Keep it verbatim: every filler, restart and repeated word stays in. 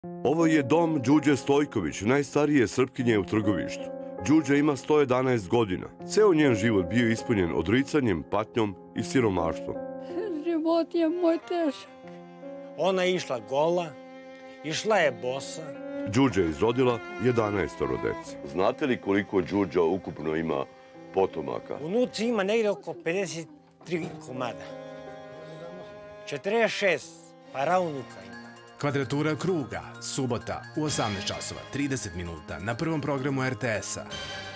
Ovo je dom Đuđe Stojković, najstarije Srpkinje u Trgovištu. Đuđa ima sto jedanaest godina. Ceo njen život bio ispunjen odricanjem, patnjom i siromaštvom. Život je moj težak. Ona je išla gola, išla je bosa. Đuđa je izrodila jedanaestoro dece. Znate li koliko Đuđa ukupno ima potomaka? Unuci ima negde oko pedeset tri komada. četrdeset šest paraunuka ima. Kvadratura kruga, subota u osamnaest časova trideset minuta na prvom programu R T S-a.